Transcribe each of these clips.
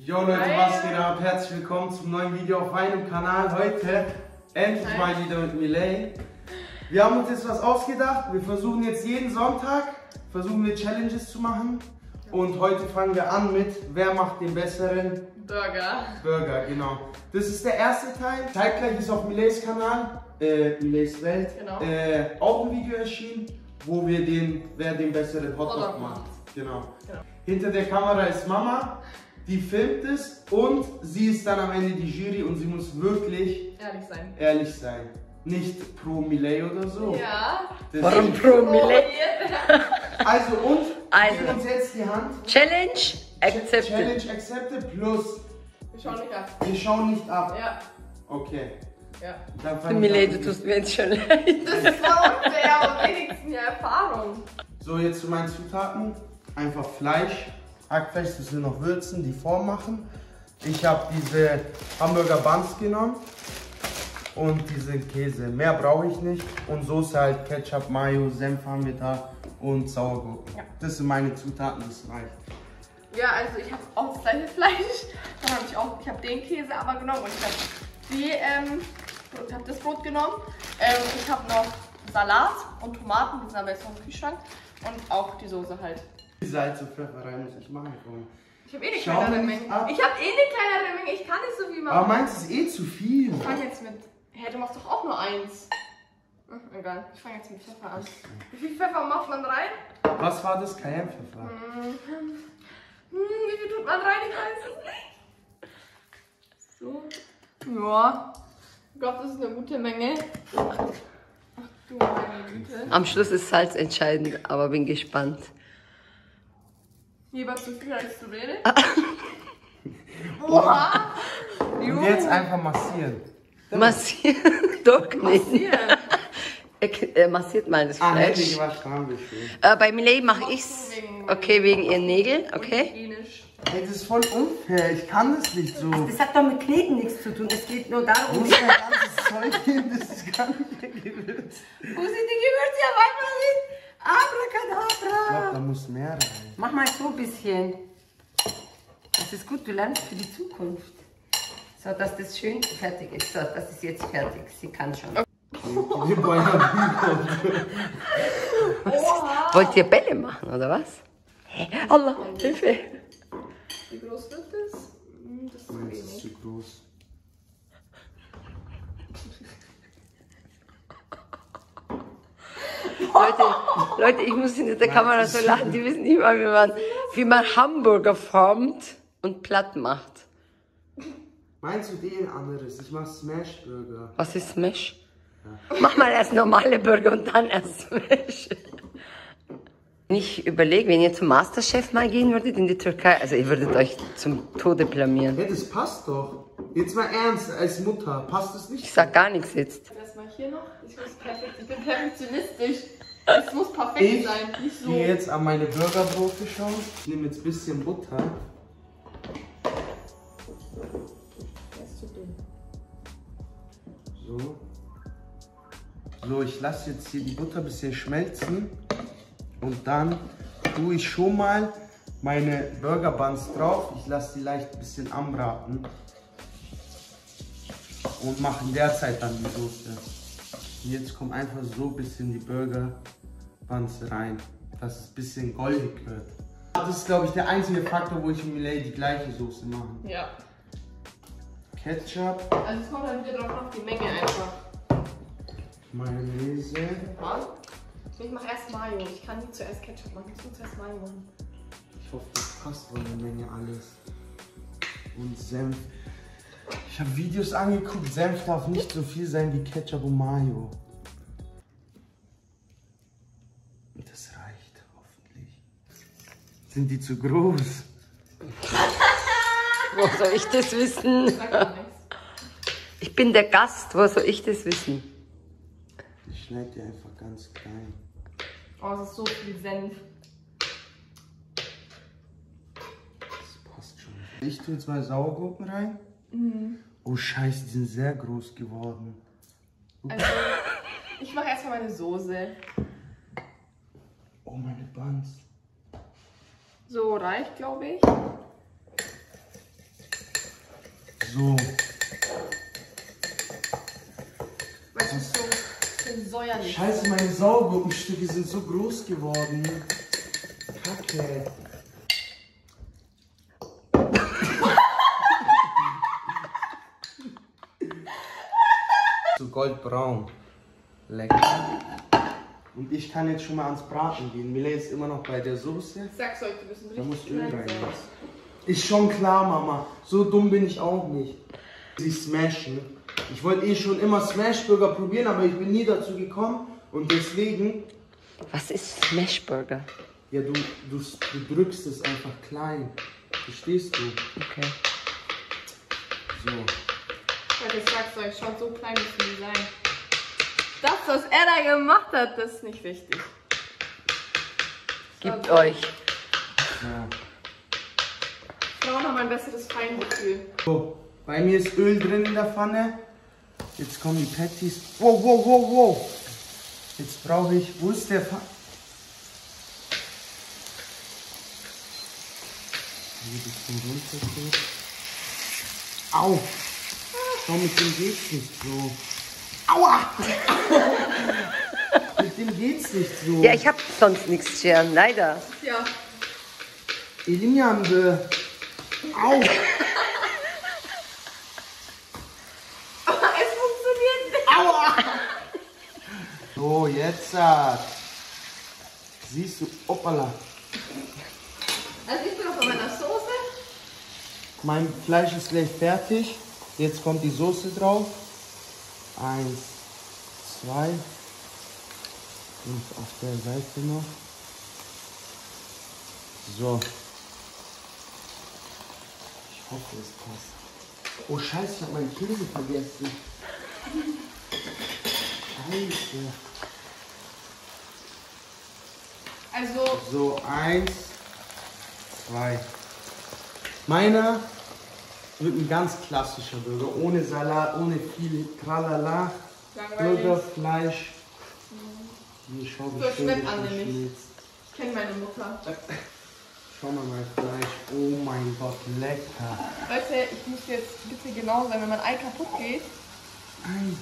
Jo Leute, was geht ab? Herzlich willkommen zum neuen Video auf meinem Kanal. Heute endlich mal wieder mit Miley. Wir haben uns jetzt was ausgedacht. Wir versuchen jetzt jeden Sonntag Challenges zu machen. Und heute fangen wir an mit, wer macht den besseren Burger, genau. Das ist der erste Teil. Zeitgleich ist auf Mileys Kanal, Mileys Welt, genau, auch ein Video erschienen, wo wir wer den besseren Hotdog macht. Genau. Hinter der Kamera ist Mama, die filmt es und sie ist dann am Ende die Jury und sie muss wirklich ehrlich sein. Nicht pro Miley oder so. Ja. Warum pro Miley? Also geben uns jetzt die Hand. Challenge accepted. Challenge accepted plus. Wir schauen nicht ab. Wir schauen nicht ab. Ja. Okay. Ja. Miley, du tust mir jetzt schon leid. Das ist so unfair und wenigstens eine Erfahrung. So, jetzt zu meinen Zutaten. Einfach Fleisch. Hackfleisch, das wir noch würzen, die Form machen. Ich habe diese Hamburger Buns genommen. Und diesen Käse. Mehr brauche ich nicht. Und Soße halt, Ketchup, Mayo, Senf haben wir da und Sauergurken. Ja. Das sind meine Zutaten, das reicht. Ja, also ich habe auch das gleiche Fleisch. Dann habe ich habe den Käse aber genommen und ich habe das Brot genommen. Ich habe noch Salat und Tomaten, die sind aber jetzt noch im Kühlschrank. Und auch die Soße halt. Die Salz und Pfeffer rein muss ich machen. Ich habe eh eine kleinere Menge. Ich kann nicht so viel machen. Aber meins ist eh zu viel. Ich fange jetzt mit. Hä, du machst doch auch nur eins. Egal, ich fange jetzt mit Pfeffer an. Wie viel Pfeffer macht man rein? Was war das? Cayennepfeffer. Wie viel tut man rein? Ich weiß es nicht. So. Ja. Ich glaube, das ist eine gute Menge. Ach du meine Güte. Am Schluss ist Salz entscheidend, aber bin gespannt. Lieber zu viel als zu wenig. Oha! Und jetzt einfach massieren. Massieren? Doch nicht. Er massiert mal das Fleisch. Bei Miley mache ich's. Okay, wegen ihren Nägeln. Okay. Hey, das ist voll unfair. Ich kann das nicht so. Das hat doch mit Kneten nichts zu tun. Es geht nur darum, wo ist dein ganzes Zeug hin? Das ist gar nicht der Gewürz. Wo sind die Gewürze? Ja, manchmal sind Abracadabra. Ich glaube, da muss mehr rein. Mach mal so ein bisschen. Das ist gut, du lernst für die Zukunft. So, dass das schön fertig ist. So, das ist jetzt fertig. Sie kann schon. Wollt ihr Bälle machen, oder was? Allah, Hilfe! Wie groß wird das? Das ist zu wenig. Das ist zu groß. Leute, ich muss hinter der Kamera so lachen. Die wissen nicht mal, wie man Hamburger formt und platt macht. Meinst du den anderes? Ich mach Smash Burger. Was ist Smash? Ja. Mach mal erst normale Burger und dann erst Smash. Ich überlege, wenn ihr zum Masterchef mal gehen würdet in die Türkei, also ihr würdet euch zum Tode blamieren. Ja, das passt doch. Jetzt mal ernst, als Mutter, passt das nicht? Ich sag gar nichts jetzt. Erstmal hier noch. Ich bin perfektionistisch. Es muss perfekt sein, nicht so. Ich gehe jetzt an meine Burgerbrote schauen. Ich nehme jetzt ein bisschen Butter. So, ich lasse jetzt hier die Butter ein bisschen schmelzen und dann tue ich schon mal meine Burger Buns drauf. Ich lasse die leicht ein bisschen anbraten und mache in der Zeit dann die Soße. Und jetzt kommt einfach so ein bisschen die Burger Buns rein, dass es ein bisschen goldig wird. Das ist, glaube ich, der einzige Faktor, wo ich und Miley die gleiche Soße machen. Ja. Ketchup. Also es kommt dann wieder drauf auf die Menge einfach. Mayonnaise. Ich mache erst Mayo. Ich kann nicht zuerst Ketchup machen. Ich muss zuerst Mayo machen. Ich hoffe, das passt von der Menge alles. Und Senf. Ich habe Videos angeguckt. Senf darf nicht so viel sein wie Ketchup und Mayo. Das reicht hoffentlich. Sind die zu groß? Wo soll ich das wissen? Ich bin der Gast, wo soll ich das wissen? Ich schneide die einfach ganz klein. Oh, es ist so viel Senf. Das passt schon. Ich tue jetzt mal Sauergurken rein. Oh Scheiße, die sind sehr groß geworden. Also, ich mache erstmal meine Soße. Oh, meine Buns. So reicht, glaube ich. So. Weißt du, so säuerlich. Scheiße, meine Saugurkenstücke sind so groß geworden. Kacke. So goldbraun. Lecker. Und ich kann jetzt schon mal ans Braten gehen. Millet ist immer noch bei der Soße. Ich sag's euch, die müssen Da muss richtig Öl schnell rein. sein. Ist schon klar, Mama. So dumm bin ich auch nicht. Sie smashen. Ich wollte schon immer Smashburger probieren, aber ich bin nie dazu gekommen. Und deswegen, Was ist Smashburger? ja, du drückst es einfach klein. Verstehst du? Okay. Leute, So. ich sag's euch, schaut so klein müssen die sein. Das, was er da gemacht hat, das ist nicht richtig. Gibt euch. Ja. Frauen haben ein besseres Feingefühl. So, bei mir ist Öl drin in der Pfanne. Jetzt kommen die Patties. Wow, wow, wow, wow. Jetzt brauche ich, wo ist der Pfanne? Hier ein bisschen runtergeht. Au! Schau, mit dem geht's nicht so. Aua! Mit dem geht's nicht so. Ja, ich hab sonst nichts, Cian, leider. Ja. Eliminande. Au! Aber es funktioniert nicht. Aua! So, jetzt. Siehst du, hoppala. Also ich bin noch bei meiner Soße. Mein Fleisch ist gleich fertig. Jetzt kommt die Soße drauf. 1, 2. Und auf der Seite noch. So. Ich hoffe, es passt. Oh Scheiße, ich habe meinen Käse vergessen. Scheiße. Also, So, 1, 2. Meiner wird ein ganz klassischer Burger. Ohne Salat, ohne viel Tralala. langweilig. Burgerfleisch. Hier, schau, wie So schön schmeckt das Anne nicht. schmilzt. Ich kenne meine Mutter. Schau mal mein Fleisch. Oh mein Gott, lecker. Leute, ich muss jetzt bitte genau sein, wenn mein Ei kaputt geht. Ei.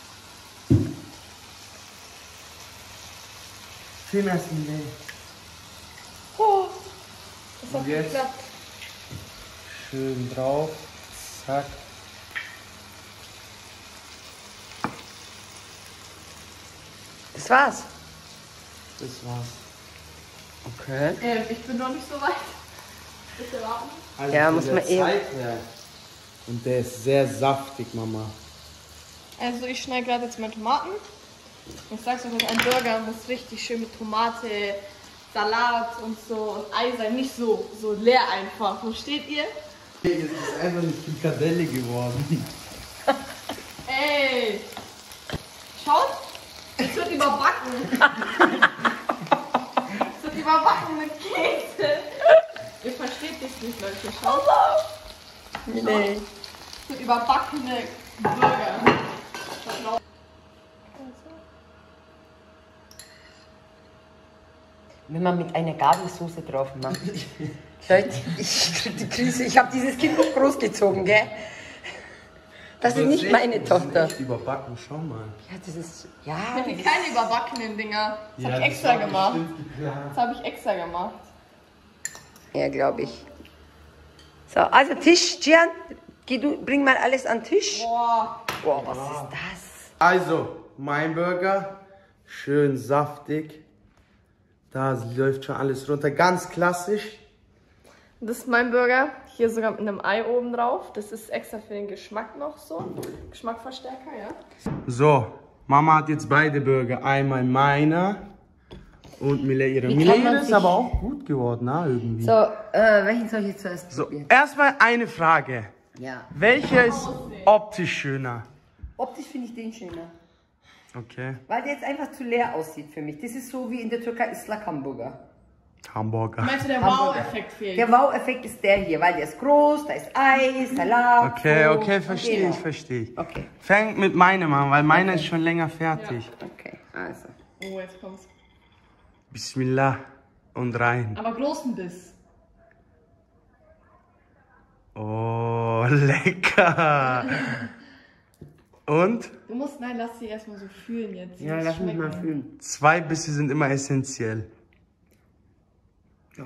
Film erst Millet. Oh, das hat Und jetzt? geklappt. Schön drauf. Zack. Das war's. Das war's. Okay. Ich bin noch nicht so weit. Bitte warten. Also Ja, von muss der man eben- Zeit her. Und der ist sehr saftig, Mama. Also ich schneide gerade jetzt meine Tomaten. Ich sag's euch, ein Burger muss richtig schön mit Tomate, Salat und so und Ei sein. Nicht so leer einfach. Versteht ihr? Jetzt ist einfach eine Frikadelle geworden. Ey! Schaut! Es wird überbacken. Es wird überbacken mit Käse. Ihr versteht das nicht, Leute. Schaut! Nee. Es wird überbackene Burger. Wenn man mit einer Gabel Soße drauf macht. Leute, ich krieg die Krise. Ich habe dieses Kind noch großgezogen, gell? Das ist nicht meine Tochter. Echt überbacken, schau mal. Ja, das ist. Ja. Keine überbackenen Dinger. Das habe ich das extra war gemacht. bestimmt geplant. Das habe ich extra gemacht. Ja, glaube ich. So, also Tisch, Gian. Geh du, bring mal alles an den Tisch. Boah. Boah, was ist das? Also, mein Burger. Schön saftig. Da läuft schon alles runter. Ganz klassisch. Das ist mein Burger. Hier sogar mit einem Ei oben drauf. Das ist extra für den Geschmack noch so. Geschmackverstärker, ja. So, Mama hat jetzt beide Burger. Einmal meiner und Millet ihre. Wie Millet kann man ist sich- aber auch gut geworden, irgendwie. So, welchen soll ich jetzt zuerst So, probieren? erstmal eine Frage. Ja. Welcher ist optisch schöner? Optisch finde ich den schöner. Okay. Weil der jetzt einfach zu leer aussieht für mich. Das ist so wie in der Türkei Islak Hamburger. Hamburger. Meinst du, der Hamburger. Wow-Effekt fehlt? Der Wow-Effekt ist der hier, weil der ist groß, da ist Eis, Salat. Okay, so. okay, verstehe Genau. ich, verstehe ich. Okay, Fängt mit meinem an, weil meiner ist schon länger fertig. okay, also. Oh, jetzt kommt's. Bismillah und rein. Aber großen Biss. Oh, lecker. Und? Du musst, nein, lass sie erstmal so fühlen jetzt. Ja, lass mich mal fühlen. 2 Bisse sind immer essentiell. Ja.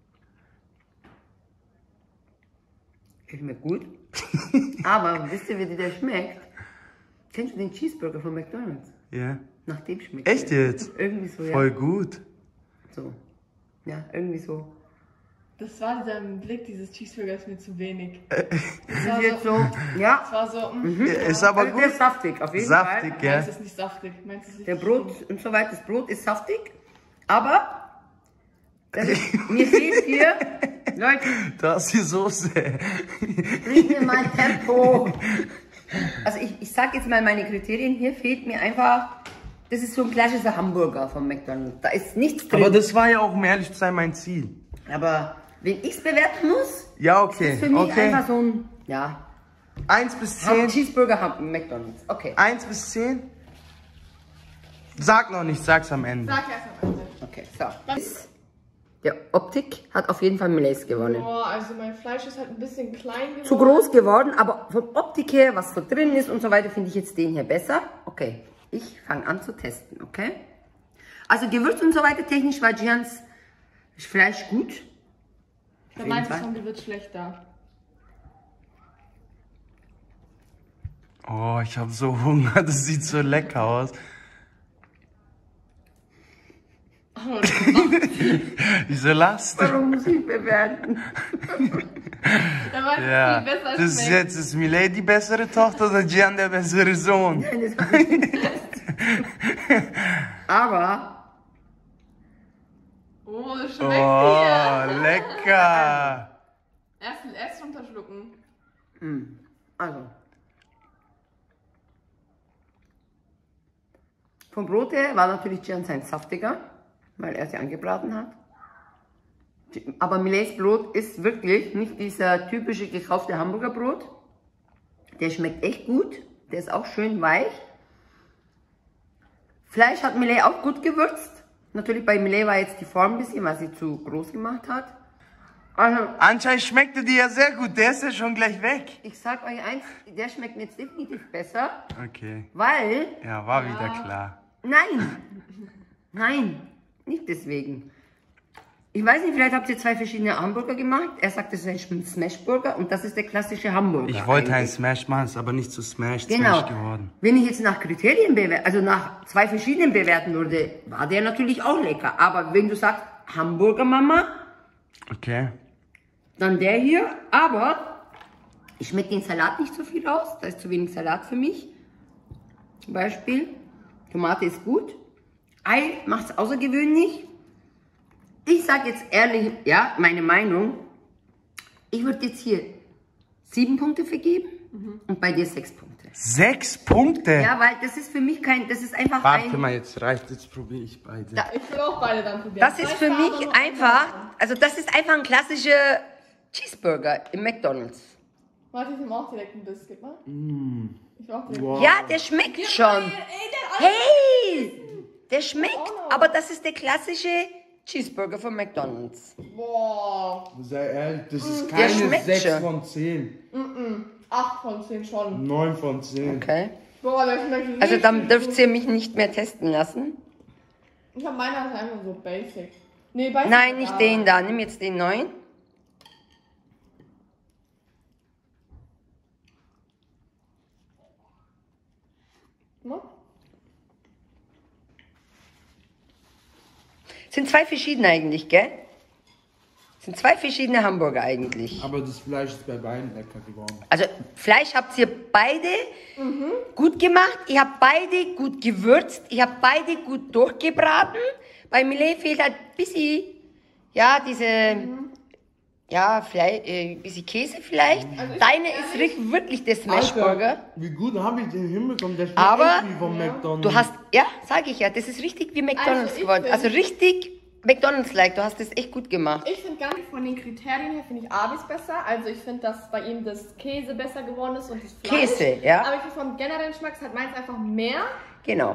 Schmeckt gut. Aber wisst ihr, wie der schmeckt? Kennst du den Cheeseburger von McDonald's? Ja. Nach dem schmeckt Echt der. jetzt? Irgendwie so, ja. Voll gut. So. Ja, irgendwie so. Das war dieser Blick dieses Cheeseburgers mir zu wenig. Das ist jetzt so, ja. Das war so, Ist aber Also der gut. ist saftig, auf jeden Saftig, Fall. gell? Meinst du es nicht saftig? Meinst du es nicht Der Brot und so weiter, das Brot ist saftig, aber mir fehlt hier, Leute, Da ist die Soße. bring mir mal Tempo. Also ich sag jetzt mal meine Kriterien, hier fehlt mir einfach, das ist so ein klassischer Hamburger von McDonald's, da ist nichts drin. Aber das war ja auch, um ehrlich zu sein, mein Ziel. Aber wenn ich es bewerten muss, Ja, ist okay. für mich Okay. einfach so ein, ja, 1 bis 10. Cheeseburger haben McDonald's, okay. 1 bis 10. Sag noch nicht, sag's am Ende. Sag erst am Ende. Okay, so. Der Optik hat auf jeden Fall Miles gewonnen. Boah, also mein Fleisch ist halt ein bisschen klein geworden. Zu groß geworden, aber von Optik her, was so drin ist und so weiter, finde ich jetzt den hier besser. Okay, ich fange an zu testen, okay? Also Gewürz und so weiter technisch war Gians Fleisch gut. Da meinte ich schon, die wird schlechter. Oh, ich habe so Hunger, das sieht so lecker aus. Oh, Wieso lasst du? Warum muss ich bewerten? da war Ja, viel besser das ist schmeckt. jetzt, ist Miley die bessere Tochter oder Gian der bessere Sohn? Nein, das hab ich nicht getestet. Aber Oh, das schmeckt Oh, hier. lecker. Erst runterschlucken. Also. Vom Brot her war natürlich Gian sein saftiger, weil er sie angebraten hat. Aber Milets Brot ist wirklich nicht dieser typische gekaufte Hamburger Brot. Der schmeckt echt gut. Der ist auch schön weich. Fleisch hat Millet auch gut gewürzt. Natürlich bei Millet war jetzt die Form ein bisschen, weil sie zu groß gemacht hat. Also, Anscheinend schmeckte die ja sehr gut, der ist ja schon gleich weg. ich sag euch eins, der schmeckt mir jetzt definitiv besser, Okay, weil, ja, war wieder klar. nein, nicht deswegen. Ich weiß nicht, vielleicht habt ihr 2 verschiedene Hamburger gemacht. Er sagt, das ist ein Smashburger und das ist der klassische Hamburger. Ich wollte einen eigentlich. Smash machen, ist aber nicht zu Smash Genau. geworden. Wenn ich jetzt nach Kriterien bewerten, also nach 2 verschiedenen bewerten würde, war der natürlich auch lecker. Aber wenn du sagst, Hamburger Mama, Okay. dann der hier. Aber ich schmecke den Salat nicht so viel raus. Da ist zu wenig Salat für mich. Zum Beispiel. Tomate ist gut. Ei macht es außergewöhnlich. Ich sage jetzt ehrlich, ja, meine Meinung. Ich würde jetzt hier 7 Punkte vergeben und bei dir 6 Punkte. 6 Punkte? Ja, weil das ist für mich kein, das ist einfach Warte mal, jetzt reicht, jetzt probiere ich beide. Ich will auch beide dann probieren. Das ist für mich einfach, also das ist einfach ein klassischer Cheeseburger im McDonald's. Warte, ich nehme auch direkt ein Biscuit, ne? Ich mach direkt. Wow. Ja, der schmeckt schon. Ey, der Hey, der schmeckt, aber das ist der klassische Cheeseburger von McDonald's. Boah. Sei ehrlich, das ist Der keine schmeckt 6 schon. von 10. 8 von 10 schon. 9 von 10. Okay. Boah, der schmeckt richtig Also dann dürft gut. ihr mich nicht mehr testen lassen. Ich hab meiner ist einfach so basic. Nee, basic. Nein, nicht den da. Nimm jetzt den neuen. Ne? Sind 2 verschiedene eigentlich, gell? Sind 2 verschiedene Hamburger eigentlich. Aber das Fleisch ist bei beiden lecker geworden. Also Fleisch habt ihr beide gut gemacht. Ihr habt beide gut gewürzt. Ihr habt beide gut durchgebraten. Bei Millet fehlt halt ein bisschen, ja, diese, ja, vielleicht, bisschen Käse vielleicht. Deine ist richtig, wirklich der Smashburger. Wie gut habe ich den hinbekommen? Der schmeckt Aber echt wie von McDonald's. Du hast, ja, sage ich ja, das ist richtig wie McDonald's Also ich geworden. find- Also richtig McDonald's-like. Du hast das echt gut gemacht. Ich finde gar nicht von den Kriterien her, finde ich Abis besser. Also ich finde, dass bei ihm das Käse besser geworden ist und das Fleisch. Käse, ja. Aber ich finde vom generellen Geschmack ist halt meins einfach mehr. Genau.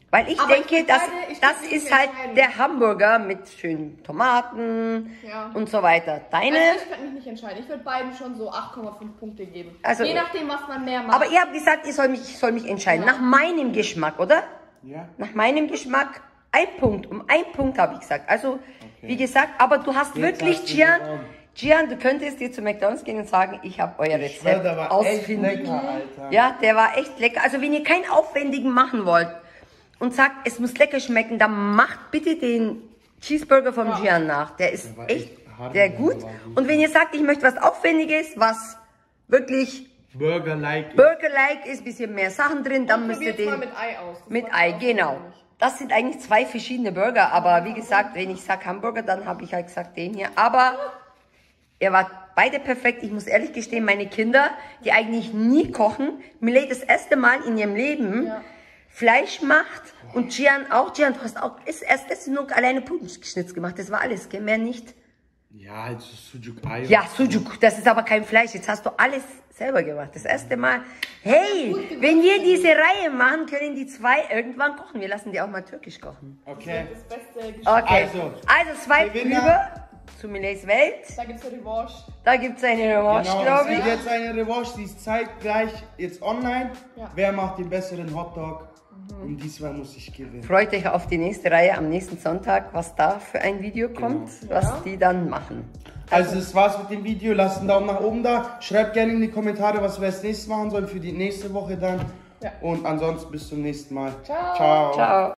Weil ich Aber denke, ich das nicht ist halt entscheiden. der Hamburger mit schönen Tomaten Ja. und so weiter. Deine? Also ich kann mich nicht entscheiden. Ich würde beiden schon so 8,5 Punkte geben. Also- Je nachdem, was man mehr macht. Aber ihr habt gesagt, ich soll mich entscheiden. Ja. Nach meinem Geschmack, oder? Ja. Nach meinem Geschmack, ein Punkt. Um einen Punkt habe ich gesagt. Also, wie gesagt, aber du hast Jetzt wirklich, hast du Gian, gewonnen. Gian, du könntest dir zu McDonald's gehen und sagen, ich habe euer Ich schwör, Rezept der war echt ausfindig. lecker, Alter. Ja, der war echt lecker. Also, wenn ihr keinen aufwendigen machen wollt und sagt, es muss lecker schmecken, dann macht bitte den Cheeseburger vom Gian nach. Der ist war echt echt hart, sehr der gut. war gut. Und wenn ihr sagt, ich möchte was Aufwendiges, was wirklich Burger-like. Burger-like ist, bisschen mehr Sachen drin, dann müsst ihr Probiert's mal den mit Ei aus. Das mit macht Ei, auch genau. Sinn. Das sind eigentlich zwei verschiedene Burger, aber wie gesagt, wenn ich sage Hamburger, dann habe ich halt gesagt den hier. Aber ihr wart beide perfekt. Ich muss ehrlich gestehen, meine Kinder, die eigentlich nie kochen, Millet das erste Mal in ihrem Leben Fleisch macht und Gian auch. Gian, du hast auch erst letzte nur alleine Putenschnitz gemacht. Das war alles, gell? Mehr nicht. Ja, halt so Sujuk-Ei. Ja, Sujuk, das ist aber kein Fleisch. Jetzt hast du alles selber gemacht. Das erste Mal. Hey, wenn wir diese Reihe machen, können die zwei irgendwann kochen. Wir lassen die auch mal türkisch kochen. Okay. Das beste Geschmack. Okay, Also, swipe Gewinner. rüber zu Millets Welt. Da gibt es eine Revanche. Da gibt es eine Revanche, Genau, es glaube gibt ich. jetzt eine Revanche, die ist zeitgleich jetzt online. Ja. Wer macht den besseren Hotdog? Und diesmal muss ich gewinnen. Freut euch auf die nächste Reihe am nächsten Sonntag, was da für ein Video kommt, was die dann machen. Also das war's mit dem Video. Lasst einen Daumen nach oben da. Schreibt gerne in die Kommentare, was wir als nächstes machen sollen für die nächste Woche dann. Ja. Und ansonsten bis zum nächsten Mal. Ciao. Ciao. Ciao.